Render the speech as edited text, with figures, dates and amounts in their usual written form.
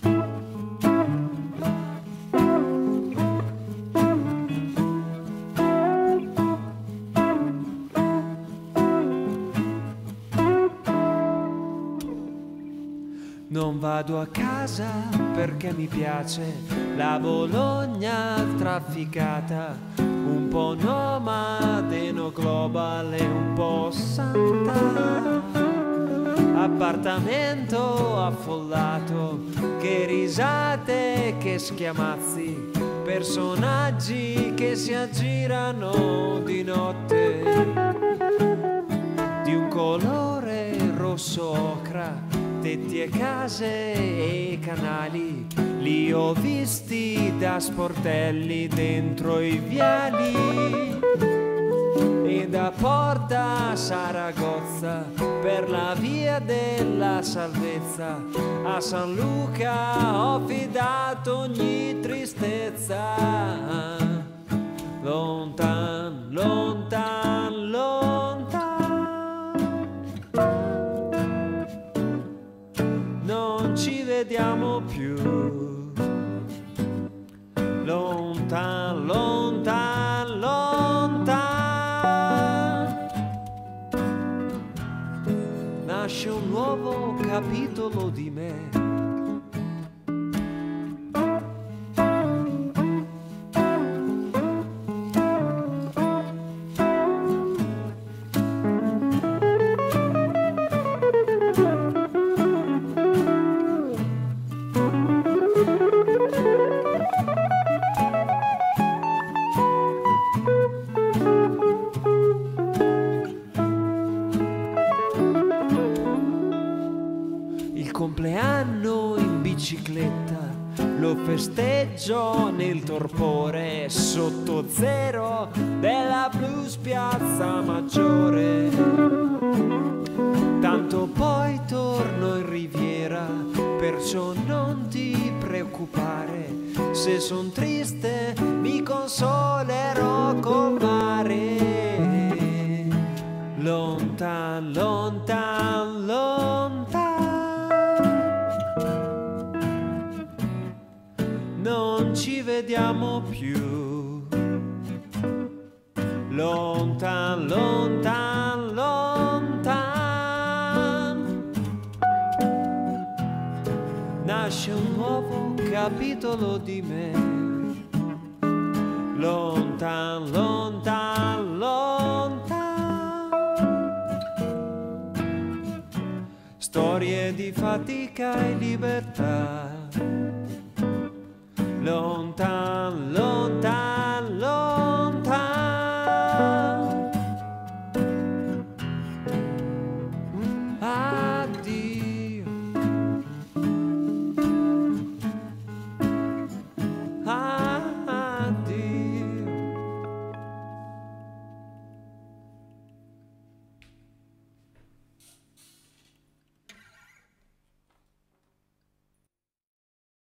Non vado a casa perché mi piace la Bologna trafficata, un po' nomade, no global e un po' santa. Appartamento affollato, che risate, che schiamazzi, personaggi che si aggirano di notte, di un colore rosso ocra, tetti e case e canali, li ho visti da sportelli dentro i viali. E da Porta Saragozza per la via della salvezza, a San Luca ho fidato ogni tristezza. Lontan, lontan, lontan, non ci vediamo più. Lontan, lontan, lontan, nasce un nuovo capitolo di me. Compleanno in bicicletta, lo festeggio nel torpore, sotto zero della Blues Piazza Maggiore. Tanto poi torno in Riviera, perciò non ti preoccupare, se son triste mi consolerò col mare. Lontan, lontan, lontan, non ci vediamo più. Lontan, lontan, lontan, nasce un nuovo capitolo di me. Lontan, lontan, lontan, storie di fatica e libertà. Lontan, lontan.